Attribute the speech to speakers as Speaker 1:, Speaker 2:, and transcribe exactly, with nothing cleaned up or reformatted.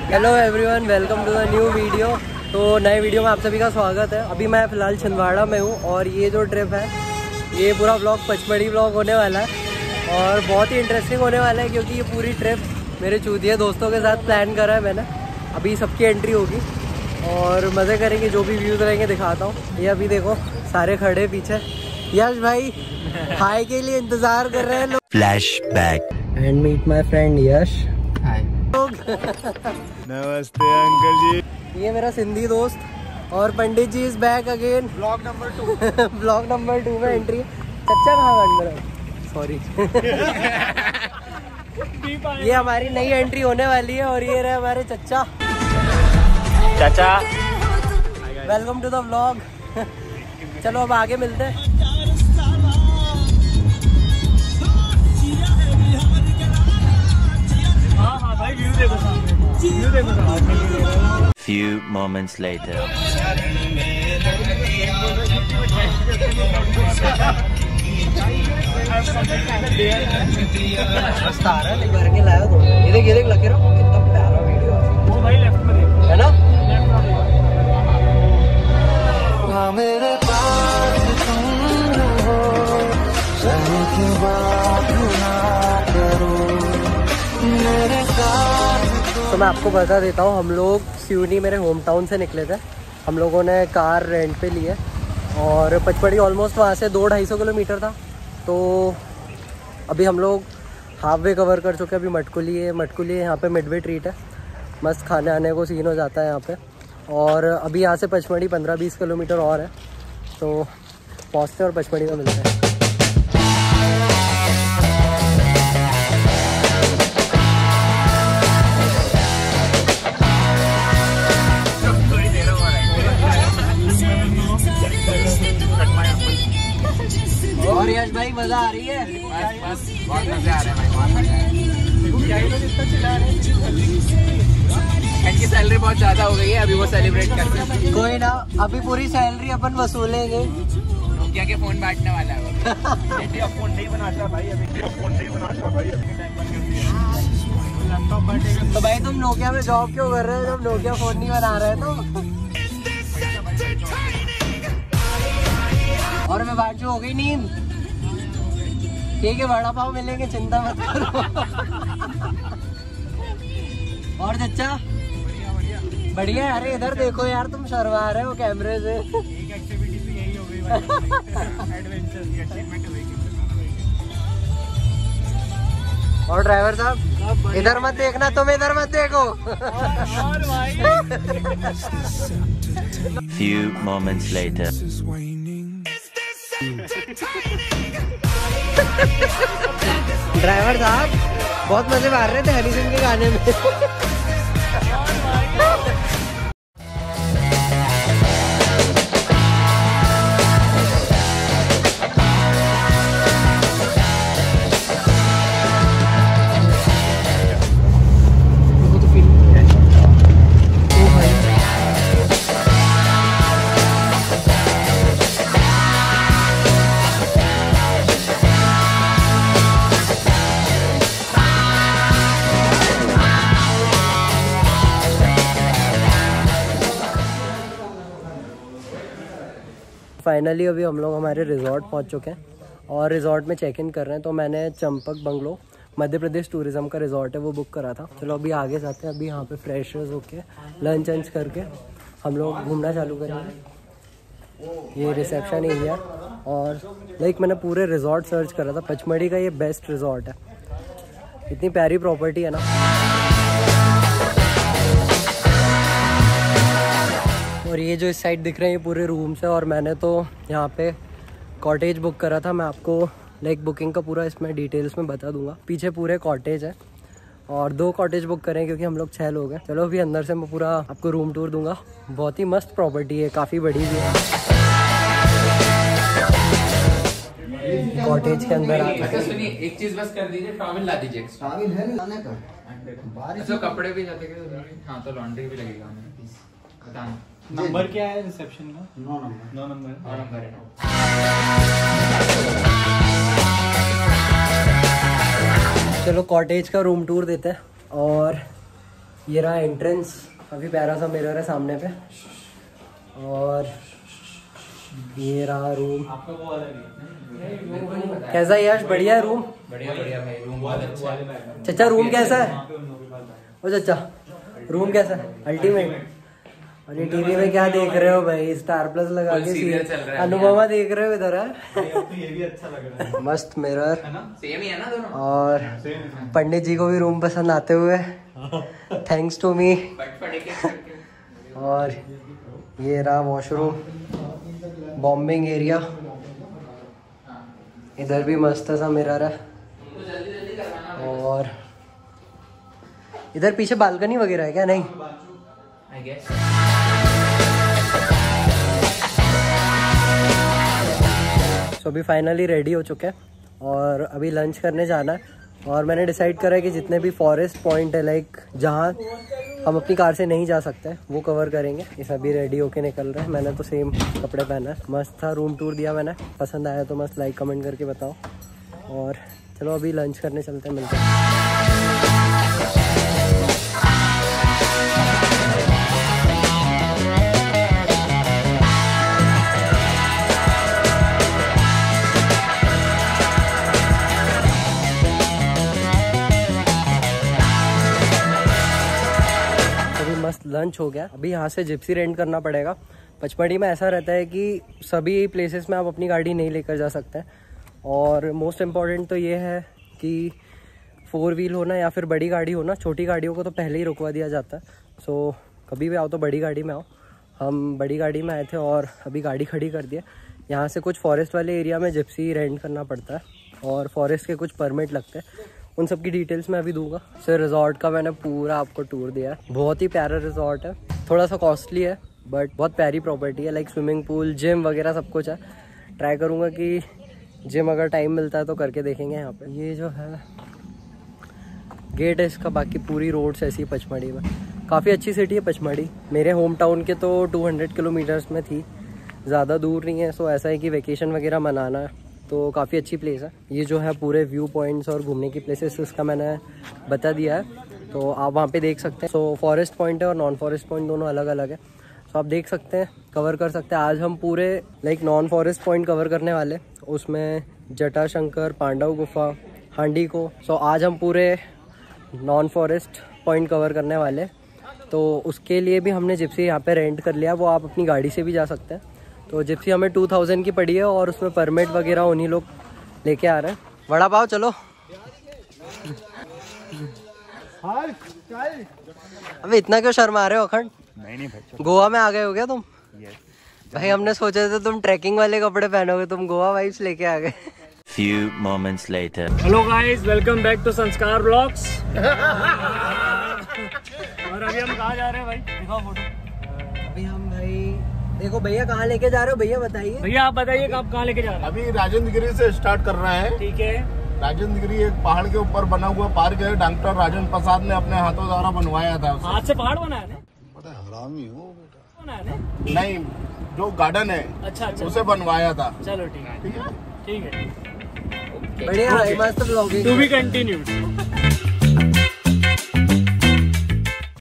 Speaker 1: Hello everyone, welcome to the new video. तो नए video में आप सभी का स्वागत है। अभी मैं फ़िलहाल छिंदवाड़ा में हूँ और ये जो ट्रिप है ये पूरा व्लॉग पचमढ़ी व्लॉग होने वाला है और बहुत ही इंटरेस्टिंग होने वाला है क्योंकि ये पूरी ट्रिप मेरे चूतिए दोस्तों के साथ प्लान करा है मैंने। अभी सबकी एंट्री होगी और मज़े करेंगे, जो भी व्यूज़ रहेंगे दिखाता हूँ। ये अभी देखो सारे खड़े पीछे। यश भाई हाय के लिए इंतज़ार कर रहे हैं लोग। Flashback and meet my friend Yash.
Speaker 2: नमस्ते अंकल जी।
Speaker 1: ये मेरा सिंधी दोस्त और Pandit ji is back again. Blog number two blog number two में एंट्री। चच्चा कहाँ अंदर? सॉरी ये हमारी नई एंट्री होने वाली है और ये रहे हमारे चच्चा।
Speaker 2: चाचा
Speaker 1: वेलकम टू द व्लॉग। चलो अब आगे मिलते हैं।
Speaker 3: Few moments later.
Speaker 1: भर के लाया तो ये देख ये देख लगे रहो, कितना प्यारा वीडियो वो भाई लेफ्ट में देख, है ना? हाँ मेरे पास तुम हो, की बात ना करो मेरे साथ। तो मैं आपको बता देता हूँ, हम लोग सिवनी मेरे होम टाउन से निकले थे। हम लोगों ने कार रेंट पे ली है और पचमढ़ी ऑलमोस्ट वहाँ से दो ढाई सौ किलोमीटर था। तो अभी हम लोग हाफ वे कवर कर चुके हैं। अभी मटकुली है, मटकुली यहाँ पे मिडवे ट्रीट है, मस्त खाने आने को सीन हो जाता है यहाँ पे। और अभी यहाँ से पचमढ़ी पंद्रह बीस किलोमीटर और है, तो पहुँचते और पचमढ़ी में मिलते हैं। और यश भाई मजा आ रही है?
Speaker 2: बस बस बहुत मजा आ रहा है भाई, बहुत मजा आ रहा है। इनकी सैलरी बहुत ज्यादा हो गई है, अभी वो सेलिब्रेट करते हैं।
Speaker 1: कोई ना, अभी पूरी सैलरी अपन वसूलेंगे।
Speaker 2: नोकिया के फोन बांटने वाला है वो।
Speaker 4: फोन नहीं बनाता भाई, अभी फोन नहीं बनाता भाई,
Speaker 1: तो भाई तुम नोकिया में जॉब क्यों कर रहे हो जब नोकिया फोन नहीं बना रहे? तो और मैं बाजू हो गई नींद। ठीक है, वड़ा पाव मिलेंगे, चिंता मत करो। और चच्चा बढ़िया। अरे इधर देखो यार, तुम शर्मा रहे हो कैमरे से।
Speaker 4: एक एक्टिविटी तो यही हो गई भाई, एडवेंचर की अचीवमेंट हो गई।
Speaker 1: और ड्राइवर साहब इधर मत देखना, तुम इधर मत देखो।
Speaker 4: और भाई
Speaker 3: Few moments later.
Speaker 1: ड्राइवर साहब बहुत मजे मार रहे थे हनी सिंह के गाने में। फाइनली अभी हम लोग हमारे रिजॉर्ट पहुंच चुके हैं और रिजॉर्ट में चेक इन कर रहे हैं। तो मैंने चंपक बंगलो मध्य प्रदेश टूरिज्म का रिजॉर्ट है वो बुक करा था। चलो अभी आगे जाते हैं। अभी यहाँ पे फ्रेशर्स होके लंच वंच करके हम लोग घूमना चालू करेंगे। ये रिसेप्शन एरिया और लाइक मैंने पूरे रिजॉर्ट सर्च करा था, पचमढ़ी का ये बेस्ट रिजॉर्ट है। इतनी प्यारी प्रॉपर्टी है ना। और ये जो इस साइड दिख रहे हैं ये पूरे रूम्स है और मैंने तो यहाँ पे कॉटेज बुक करा था। मैं आपको लाइक बुकिंग का पूरा इसमें डिटेल्स में बता दूंगा। पीछे पूरे कॉटेज है और दो कॉटेज बुक करें क्योंकि हम लोग छः लोग हैं। चलो अभी अंदर से मैं पूरा आपको रूम टूर दूंगा। बहुत ही मस्त प्रॉपर्टी है, काफ़ी बड़ी भी है। कॉटेज के अंदर
Speaker 2: अच्छा सुनिए, एक चीज बस कर दीजिए, टॉवल ला दीजिए।
Speaker 4: टॉवल है लाने का?
Speaker 2: अच्छा कपड़े भी जाते हैं। हाँ तो लॉन्ड्री भी लगेगा हमें, बताना।
Speaker 4: नंबर क्या है रिसेप्शन का? नौ नंबर।
Speaker 2: नौ नंबर नौ नंबर है।
Speaker 1: चलो कॉटेज का रूम टूर देते हैं और
Speaker 5: ये रहा एंट्रेंस, काफ़ी प्यारा सा मिरर है सामने पे। और ये रहा रूम। कैसा है यश? बढ़िया है रूम?
Speaker 2: बढ़िया बढ़िया भाई, रूम बहुत अच्छा है।
Speaker 5: चाचा रूम कैसा है? ओ चाचा रूम कैसा है? अल्टीमेट। और ये टीवी में क्या देख रहे हो भाई? स्टार प्लस लगा के
Speaker 2: सीरियल चल रहा है।
Speaker 5: अनुपमा देख रहे हो इधर है?
Speaker 4: ये भी अच्छा लग रहा है।
Speaker 5: मस्त मिरर
Speaker 2: सेम ही है ना दोनों।
Speaker 5: और पंडित जी को भी रूम पसंद आते हुए थैंक्स टू मी। और ये रहा वॉशरूम, बॉम्बिंग एरिया। इधर भी मस्त सा मिरर है। और इधर पीछे बालकनी वगैरह है क्या? नहीं
Speaker 2: I guess।
Speaker 5: तो अभी फाइनली रेडी हो चुके हैं और अभी लंच करने जाना है। और मैंने डिसाइड करा है कि जितने भी फॉरेस्ट पॉइंट है लाइक जहाँ हम अपनी कार से नहीं जा सकते वो कवर करेंगे। ये सभी रेडी होके निकल रहे हैं। मैंने तो सेम कपड़े पहना है। मस्त था रूम टूर दिया मैंने। पसंद आया तो मस्त लाइक कमेंट करके बताओ। और चलो अभी लंच करने चलते हैं, मिलते हैं। मस्त लंच हो गया। अभी यहाँ से जिप्सी रेंट करना पड़ेगा। पचमढ़ी में ऐसा रहता है कि सभी प्लेसेस में आप अपनी गाड़ी नहीं लेकर जा सकते हैं। और मोस्ट इम्पॉर्टेंट तो ये है कि फोर व्हील होना या फिर बड़ी गाड़ी होना। छोटी गाड़ियों को तो पहले ही रुकवा दिया जाता है। सो कभी भी आओ तो बड़ी गाड़ी में आओ। हम बड़ी गाड़ी में आए थे और अभी गाड़ी खड़ी कर दी है। यहाँ से कुछ फॉरेस्ट वाले एरिया में जिप्सी रेंट करना पड़ता है और फॉरेस्ट के कुछ परमिट लगते हैं। उन सब की डिटेल्स मैं अभी दूंगा। सर रिजॉर्ट का मैंने पूरा आपको टूर दिया है। बहुत ही प्यारा रिजॉर्ट है, थोड़ा सा कॉस्टली है बट बहुत प्यारी प्रॉपर्टी है। लाइक स्विमिंग पूल, जिम वगैरह सब कुछ है। ट्राई करूँगा कि जिम अगर टाइम मिलता है तो करके देखेंगे यहाँ पे। ये जो है गेट है इसका। बाकी पूरी रोड्स ऐसी पचमढ़ी में। काफ़ी अच्छी सिटी है पचमढ़ी। मेरे होम टाउन के तो दो सौ किलोमीटर्स में थी, ज़्यादा दूर नहीं है। सो ऐसा है कि वेकेशन वगैरह मनाना है तो काफ़ी अच्छी प्लेस है। ये जो है पूरे व्यू पॉइंट्स और घूमने की प्लेसेस इसका मैंने बता दिया है, तो आप वहाँ पे देख सकते हैं। सो फॉरेस्ट पॉइंट है और नॉन फॉरेस्ट पॉइंट दोनों अलग अलग है। सो आप देख सकते हैं, कवर कर सकते हैं। आज हम पूरे like non forest point cover करने वाले, उसमें जटाशंकर, पांडव गुफा, हांडी को। सो आज हम पूरे नॉन फॉरेस्ट पॉइंट कवर करने वाले। तो उसके लिए भी हमने जिप्सी यहाँ पे रेंट कर लिया। वो आप अपनी गाड़ी से भी जा सकते हैं। तो जिप्सी हमें टू थाउजेंड की पड़ी है और उसमें परमिट वगैरह उन्हीं लोग लेके आ रहे हैं। वड़ा पाव चलो। अबे इतना क्यों शर्मा रहे हो अखंड?
Speaker 4: नहीं नहीं भाई,
Speaker 5: गोवा में आ गए हो क्या तुम? भाई हमने सोचा था तुम ट्रैकिंग वाले कपड़े पहनोगे, तुम गोवा वाइब्स लेके आ गए।
Speaker 3: Few moments later.
Speaker 4: Hello guys, welcome back to Sanskar vlogs. और अभी हम कहाँ जा रहे हैं भाई? दिखाओ फोटो।
Speaker 5: अभी हम भाई देखो भैया कहाँ लेके जा रहे हो? भैया बताइए।
Speaker 4: भैया आप बताइए आप कहाँ लेके जा रहे हैं?
Speaker 6: अभी राजेंद्रगिरी से स्टार्ट कर रहे हैं।
Speaker 4: ठीक है।
Speaker 6: राजेंद्रगिरी एक पहाड़ के ऊपर बना हुआ पार्क है। डॉक्टर राजेंद्र प्रसाद ने अपने हाथों द्वारा बनवाया था।
Speaker 4: हाथ से पहाड़ बनाया था?
Speaker 6: बड़ा हरामी हो बेटा।
Speaker 4: बनाया था?
Speaker 6: नहीं, जो गार्डन है
Speaker 4: अच्छा अच्छा,
Speaker 6: उसे बनवाया था।
Speaker 4: चलो ठीक है, ठीक है, ठीक है।
Speaker 5: बढ़िया भाई, मस्त ब्लॉगिंग।
Speaker 4: To be continued.